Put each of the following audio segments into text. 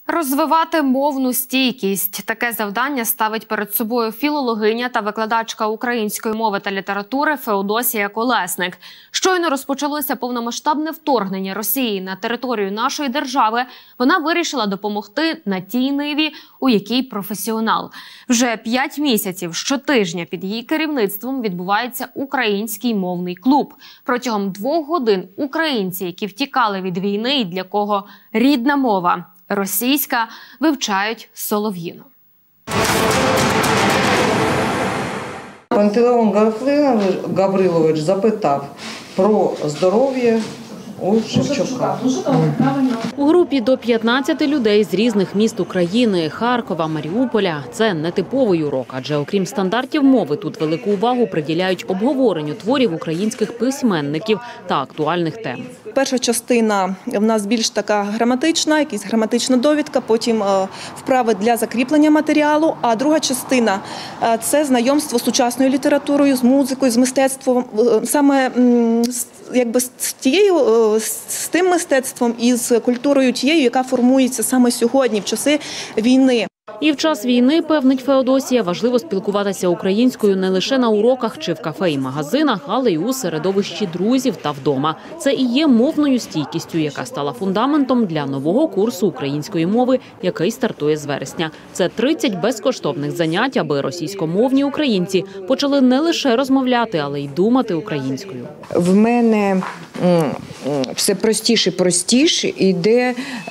Розвивати мовну стійкість – таке завдання ставить перед собою філологиня та викладачка української мови та літератури Феодосія Колесник. Щойно розпочалося повномасштабне вторгнення Росії на територію нашої держави, вона вирішила допомогти на тій ниві, у якій професіонал. Вже 5 місяців щотижня під її керівництвом відбувається український мовний клуб. Протягом 2 годин українці, які втікали від війни і для кого рідна мова – російська, вивчають солов'їну. Пантелеон Гаврилович запитав про здоров'я у Шевчука. У групі до 15 людей з різних міст України – Харкова, Маріуполя. Це нетиповий урок, адже окрім стандартів мови, тут велику увагу приділяють обговоренню творів українських письменників та актуальних тем. Перша частина в нас більш така граматична, якась граматична довідка, потім вправи для закріплення матеріалу, а друга частина – це знайомство з сучасною літературою, з музикою, з мистецтвом, саме якби з тим мистецтвом і з культурою тією, яка формується саме сьогодні, в часи війни. І в час війни, певнить Феодосія, важливо спілкуватися українською не лише на уроках чи в кафе і магазинах, але й у середовищі друзів та вдома. Це і є мовною стійкістю, яка стала фундаментом для нового курсу української мови, який стартує з вересня. Це 30 безкоштовних занять, аби російськомовні українці почали не лише розмовляти, але й думати українською. В мене все простіше йде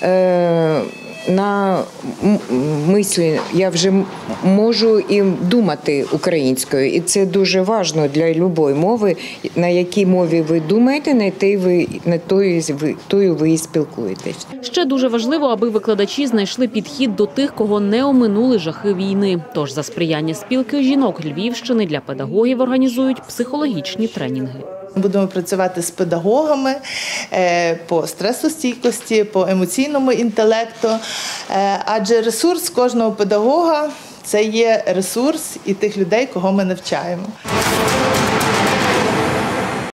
на мислі, я вже можу і думати українською. І це дуже важливо для будь-якої мови, на якій мові ви думаєте, на тою ви і спілкуєтесь. Ще дуже важливо, аби викладачі знайшли підхід до тих, кого не оминули жахи війни. Тож за сприяння спілки жінок Львівщини для педагогів організують психологічні тренінги. Будемо працювати з педагогами по стресостійкості, по емоційному інтелекту, адже ресурс кожного педагога – це є ресурс і тих людей, кого ми навчаємо.